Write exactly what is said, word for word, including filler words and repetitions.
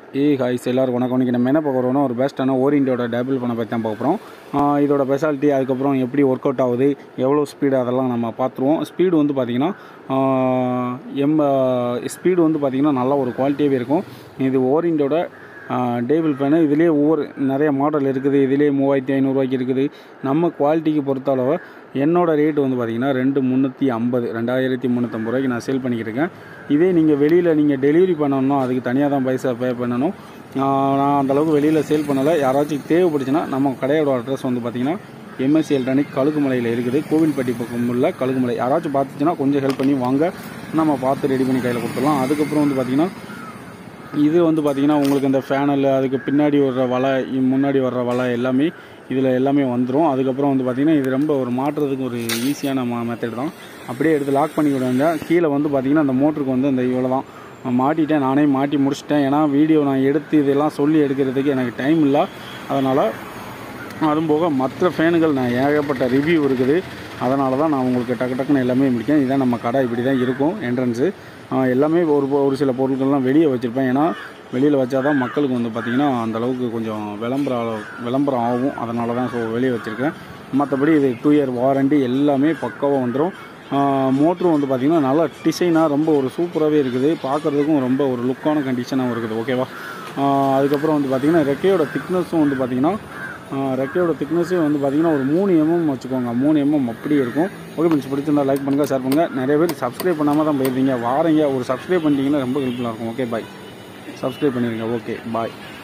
ஏ ஹாய்ஸ் எல்லாருக்கும் வணக்கம். இன்றைக்கி நம்ம என்ன பார்க்க போகிறோம்னா ஒரு பெஸ்ட்டான ஓரியண்டோட டேபிள் பண்ண பற்றி தான் பார்க்க போகிறோம். இதோட ஸ்பெஷாலிட்டி, அதுக்கப்புறம் எப்படி ஒர்க் அவுட் ஆகுது, எவ்வளோ ஸ்பீடு, அதெல்லாம் நம்ம பார்த்துருவோம். ஸ்பீடு வந்து பார்த்திங்கன்னா எம் ஸ்பீடு வந்து பார்த்திங்கன்னா நல்லா ஒரு குவாலிட்டியாகவே இருக்கும். இது ஓரியண்டோட டேபிள் ஃபேனு. இதிலே ஒவ்வொரு நிறைய மாடல் இருக்குது. இதிலே மூவாயிரத்தி ஐநூறுரூவாய்க்கு இருக்குது. நம்ம குவாலிட்டிக்கு பொறுத்தளவு என்னோடய ரேட்டு வந்து பார்த்திங்கன்னா ரெண்டு முந்நூற்றி ஐம்பது ரெண்டாயிரத்தி முந்நூற்றம்பது ரூபாய்க்கு நான் சேல் பண்ணிக்கிட்டு இருக்கேன். இதே நீங்கள் வெளியில் நீங்கள் டெலிவரி பண்ணணும்னா அதுக்கு தனியாக தான் பைசா பே பண்ணணும். நான் அந்தளவுக்கு வெளியில் சேல் பண்ணலை. யாராச்சும் தேவைப்படுச்சுன்னா நம்ம கடையோட அட்ரஸ் வந்து பார்த்திங்கன்னா எம்எஸ்சி எலக்ட்ரானிக் கழுகுமலையில் இருக்குது. கோவில்பட்டி பக்கம் உள்ள கழுகுமலை. யாராச்சும் பார்த்துச்சுன்னா கொஞ்சம் ஹெல்ப் பண்ணி வாங்க, நம்ம பார்த்து ரெடி பண்ணி கையில் கொடுத்துடலாம். அதுக்கப்புறம் வந்து பார்த்திங்கன்னா இது வந்து பார்த்திங்கன்னா உங்களுக்கு இந்த ஃபேனல், அதுக்கு பின்னாடி வர்ற வலை, முன்னாடி வர்ற வலை எல்லாமே இதில் எல்லாமே வந்துடும். அதுக்கப்புறம் வந்து பார்த்திங்கன்னா இது ரொம்ப ஒரு மாட்டுறதுக்கு ஒரு ஈஸியான மா மெத்தட் தான். அப்படியே எடுத்து லாக் பண்ணி விடுவாங்க. கீழே வந்து பார்த்திங்கன்னா அந்த மோட்டருக்கு வந்து இந்த இவ்வளோ தான் மாட்டிட்டேன். நானே மாட்டி முடிச்சிட்டேன். ஏன்னா வீடியோ நான் எடுத்து இதெல்லாம் சொல்லி எடுக்கிறதுக்கு எனக்கு டைம் இல்லை. அதனால் அதுவும் போக மற்ற ஃபேனுகள் நான் ஏகப்பட்ட ரிவ்யூ இருக்குது. அதனால தான் நான் உங்களுக்கு டக்கு டக்குன்னு எல்லாமே முடிக்கேன். இதுதான் நம்ம கடை, இப்படி தான் இருக்கும் என்ட்ரன்ஸு. எல்லாமே ஒரு ஒரு சில பொருட்கள்லாம் வெளியே வச்சுருப்பேன். ஏன்னா வெளியில் வச்சா தான் மக்களுக்கு வந்து பார்த்திங்கன்னா அந்தளவுக்கு கொஞ்சம் விளம்பரம் விளம்பரம் ஆகும். அதனால தான் ஸோ வெளியே வச்சுருக்கேன். மற்றபடி இது டூ இயர் வாரண்டி எல்லாமே பக்காவாக வந்துடும். மோட்டரும் வந்து பார்த்திங்கன்னா நல்லா டிசைனாக ரொம்ப ஒரு சூப்பராகவே இருக்குது. பார்க்குறதுக்கும் ரொம்ப ஒரு லுக்கான கண்டிஷனாகவும் இருக்குது. ஓகேவா? அதுக்கப்புறம் வந்து பார்த்திங்கன்னா ரெக்கையோட திக்னஸும் வந்து பார்த்திங்கன்னா ரெக்கையோட திக்னஸே வந்து பார்த்திங்கன்னா ஒரு மூணு எம்எம் வச்சுக்கோங்க. மூணு எம்எம் அப்படியே இருக்கும். ஓகே ஃப்ரெண்ட்ஸ், பிடிச்சிருந்தால் லைக் பண்ணுங்கள், ஷேர் பண்ணுங்கள். நிறைய பேர் சப்ஸ்கிரைப் பண்ணாமல் தான் போயிருந்தீங்க. வாரீங்க, ஒரு சப்ஸ்கிரைப் பண்ணிட்டீங்கன்னா ரொம்ப ஹெல்ப்ஃபுல்லாக இருக்கும். Okay bye. சப்ஸ்கிரைப் பண்ணிடுங்க. ஓகே பாய்.